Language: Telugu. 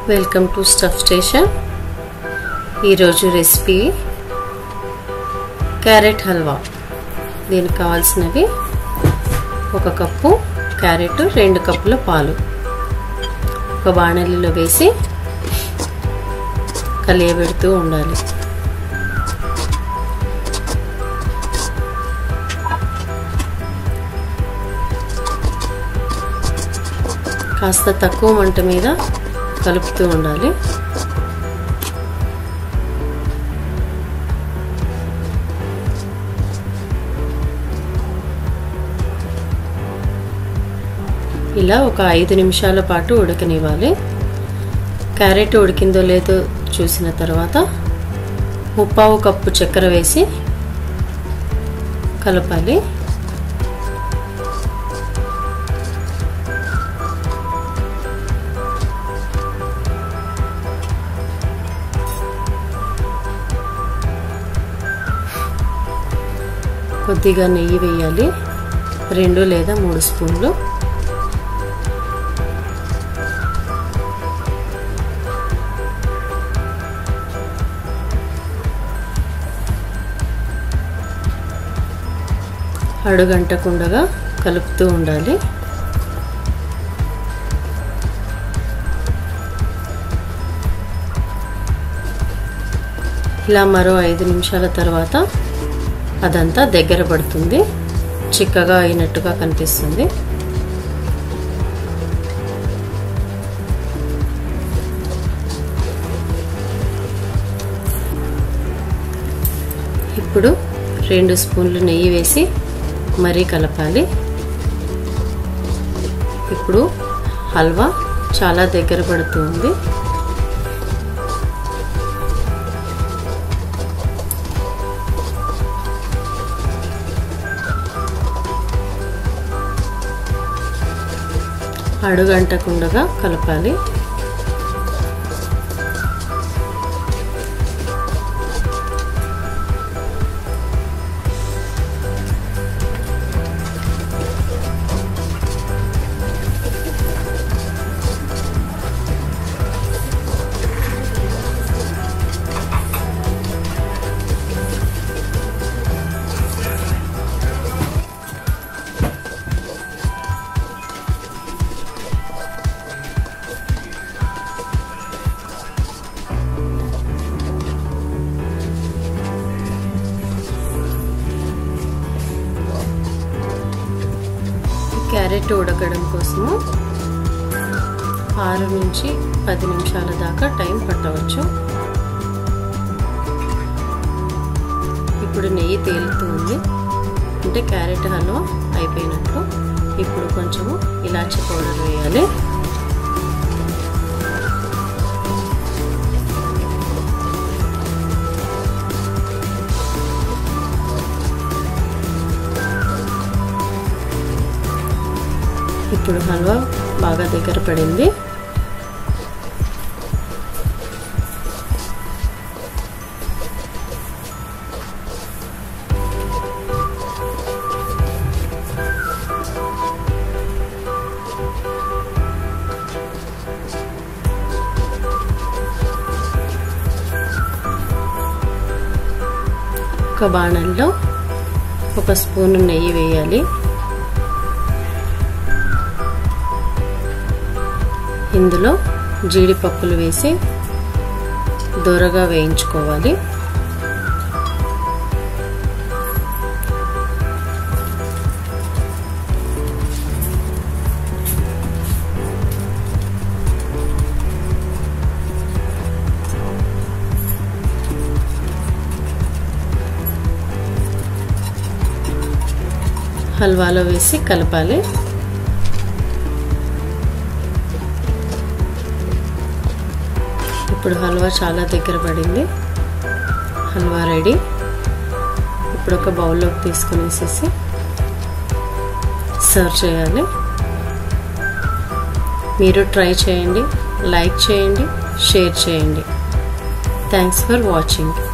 Welcome to stuff station. ఈరోజు రెసిపీ క్యారెట్ హల్వా. దీనికి కావాల్సినవి 1 కప్పు క్యారెట్, 2 కప్పుల పాలు ఒక బాణలిలో వేసి కలియబెడుతూ ఉండాలి. కాస్త తక్కువ మంట మీద కలుపుతూ ఉండాలి. ఇలా ఒక 5 నిమిషాల పాటు ఉడకనివ్వాలి. క్యారెట్ ఉడికిందో లేదో చూసిన తర్వాత 1/4 కప్పు చక్కెర వేసి కలపాలి. కొద్దిగా నెయ్యి వేయాలి, 2 లేదా 3 స్పూన్లు. అడుగంటకుండగా కలుపుతూ ఉండాలి. ఇలా మరో 5 నిమిషాల తర్వాత అదంతా దగ్గర పడుతుంది, చిక్కగా అయినట్టుగా కనిపిస్తుంది. ఇప్పుడు 2 స్పూన్లు నెయ్యి వేసి మరీ కలపాలి. ఇప్పుడు హల్వా చాలా దగ్గర పడుతుంది. అడుగంటకుండగా కలపాలి. క్యారెట్ ఉడకడం కోసము 6 నుంచి 10 నిమిషాల దాకా టైం పట్టవచ్చు. ఇప్పుడు నెయ్యి తేలుతుంది, అంటే క్యారెట్ హల్వా అయిపోయినట్లు. ఇప్పుడు కొంచెము ఇలాచీ పౌడర్ వేయాలి. ఇప్పుడు హల్వా బాగా దగ్గర పడింది. ఒక బాణల్లో 1 స్పూను నెయ్యి వేయాలి. ఇందులో జీడిపప్పులు వేసి దోరగా వేయించుకోవాలి. హల్వాలో వేసి కలపాలి. ఇప్పుడు హల్వా చాలా దగ్గర పడింది. హల్వా రెడీ. ఇప్పుడు ఒక బౌల్లోకి తీసుకునేసేసి సర్వ్ చేయాలి. మీరు ట్రై చేయండి, లైక్ చేయండి, షేర్ చేయండి. Thanks for watching.